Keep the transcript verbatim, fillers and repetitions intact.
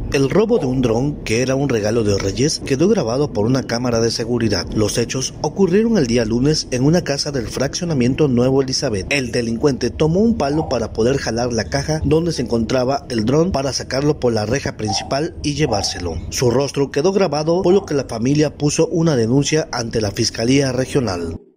El robo de un dron, que era un regalo de Reyes, quedó grabado por una cámara de seguridad. Los hechos ocurrieron el día lunes en una casa del fraccionamiento Nuevo Elizabeth. El delincuente tomó un palo para poder jalar la caja donde se encontraba el dron para sacarlo por la reja principal y llevárselo. Su rostro quedó grabado, por lo que la familia puso una denuncia ante la Fiscalía Regional.